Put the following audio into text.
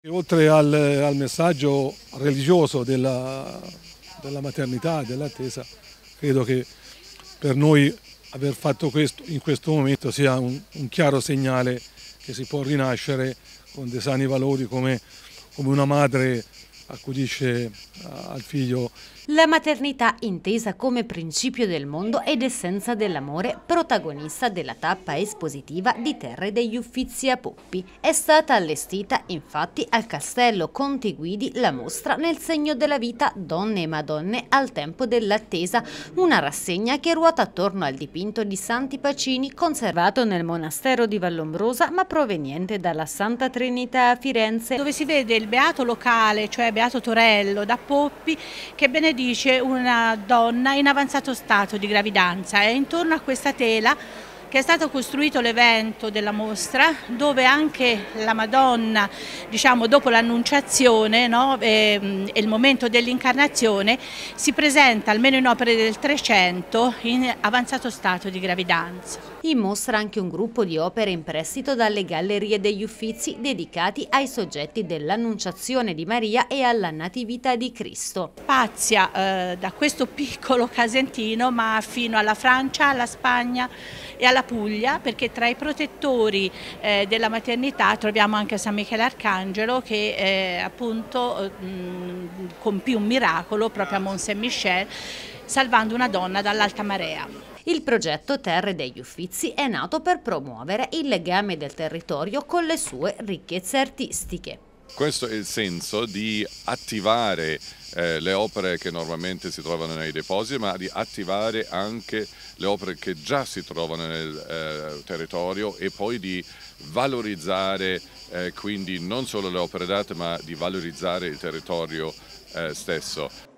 Oltre al messaggio religioso della maternità e dell'attesa, credo che per noi aver fatto questo in questo momento sia un chiaro segnale che si può rinascere con dei sani valori come una madre accudisce al figlio. La maternità intesa come principio del mondo ed essenza dell'amore, protagonista della tappa espositiva di Terre degli Uffizi a Poppi. È stata allestita infatti al Castello Conti Guidi la mostra Nel segno della vita Donne e Madonne al tempo dell'attesa, una rassegna che ruota attorno al dipinto di Santi Pacini conservato nel monastero di Vallombrosa ma proveniente dalla Santa Trinità a Firenze, dove si vede il beato locale, cioè Beato Torello da Poppi, che benedice una donna in avanzato stato di gravidanza, e intorno a questa tela che è stato costruito l'evento della mostra, dove anche la Madonna, diciamo dopo l'annunciazione, no, e il momento dell'incarnazione, si presenta almeno in opere del 300 in avanzato stato di gravidanza. In mostra anche un gruppo di opere in prestito dalle Gallerie degli Uffizi dedicati ai soggetti dell'Annunciazione di Maria e alla Natività di Cristo. Spazia da questo piccolo casentino ma fino alla Francia, alla Spagna e alla Puglia, perché tra i protettori della maternità troviamo anche San Michele Arcangelo che appunto compì un miracolo proprio a Mont Saint-Michel, salvando una donna dall'alta marea. Il progetto Terre degli Uffizi è nato per promuovere il legame del territorio con le sue ricchezze artistiche. Questo è il senso di attivare le opere che normalmente si trovano nei depositi, ma di attivare anche le opere che già si trovano nel territorio e poi di valorizzare quindi non solo le opere d'arte, ma di valorizzare il territorio stesso.